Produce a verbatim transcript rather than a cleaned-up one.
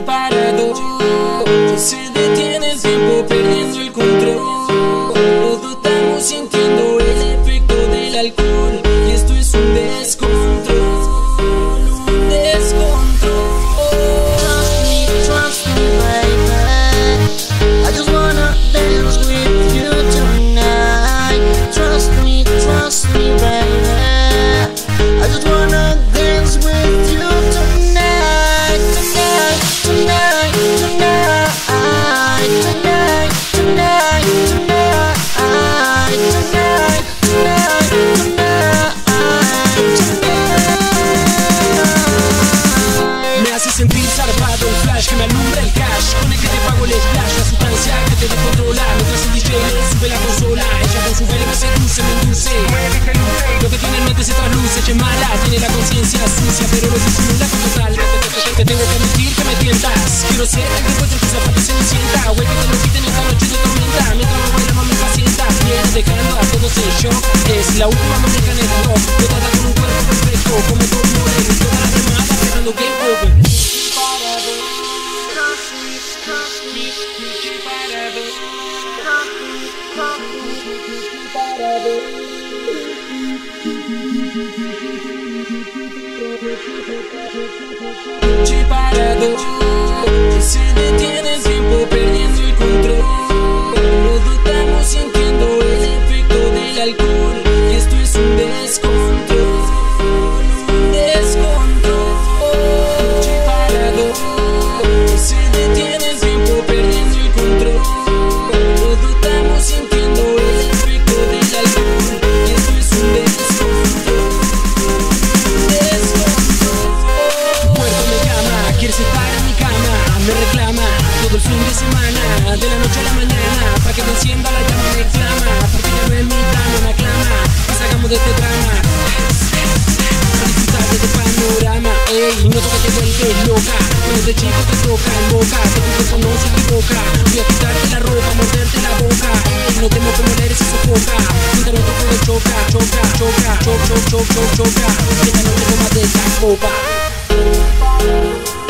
parado, se detiene el tiempo perdiendo el control. Todo estamos sintiendo el efecto del alcohol y esto es un descontrol, un descontrol. Trust me, trust me, baby. I just wanna dance with you tonight. Trust me, trust me, baby. I just wanna dance with you tonight, tonight, tonight, tonight, tonight, tonight, tonight, tonight, tonight, tonight. Me hace sentir zarpado un flash que me alumbra el cash, con el que te pago el splash, la sustancia que te descontrola, mientras el D J le sube la consola. Ella con su baile me seduce, me induce, lo que tiene en mente se trasluce. Che mala, tiene la conciencia sucia, pero lo disimula con total. Te tengo que admitir que me tientas, quiero ser el que encuentre tus zapatos se me sienta, güey, que te lo quiten esta noche de tormenta. Mientras me baila mami pacienta, viene dejando a todos en shock. Es la última muñeca en el rock, dotada con un cuerpo perfecto, come todo un modelo, toda la remada esperando que open. Noche parado, se detiene el tiempo perdiendo el control. Todo estamos sintiendo el efecto del alcohol y esto es un descontrol, un descontrol. Noche parado, se detiene el tiempo perdiendo el control. Todo estamos sintiendo el efecto del alcohol y esto es un descontrol, un descontrol. Muerto me llama, quieres estar en mi cama, me reclama todo el fin de semana, de la noche a la mañana, para que me encienda la llama me clama, porque ya no es mi drama, me aclama, y salgamos de este drama, para disfrutar de este panorama. Ey, noto que te vuelves loca, cuando de chico te toca en boca, que tu cuerpo no se equivoca, voy a quitarte la ropa, morderte la boca. Ey, no temo que me eres y sofoca, juntar un poco de choca, choca, choca, choc, choc, choc, choc, choca, que esta noche tomas de esta copa.